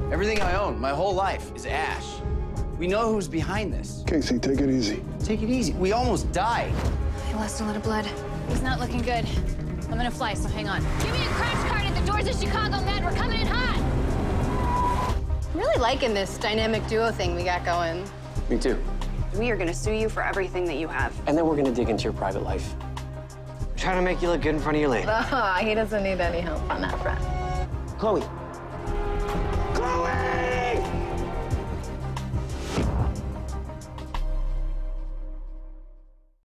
Everything I own, my whole life, is Ash. We know who's behind this. Casey, take it easy. Take it easy. We almost died. I lost a lot of blood. It's not looking good. I'm gonna fly, so hang on. Give me a crash cart at the doors of Chicago Med. We're coming in hot. I'm really liking this dynamic duo thing we got going. Me too. We are gonna sue you for everything that you have. And then we're gonna dig into your private life. Trying to make you look good in front of your lady. He doesn't need any help on that front. Chloe,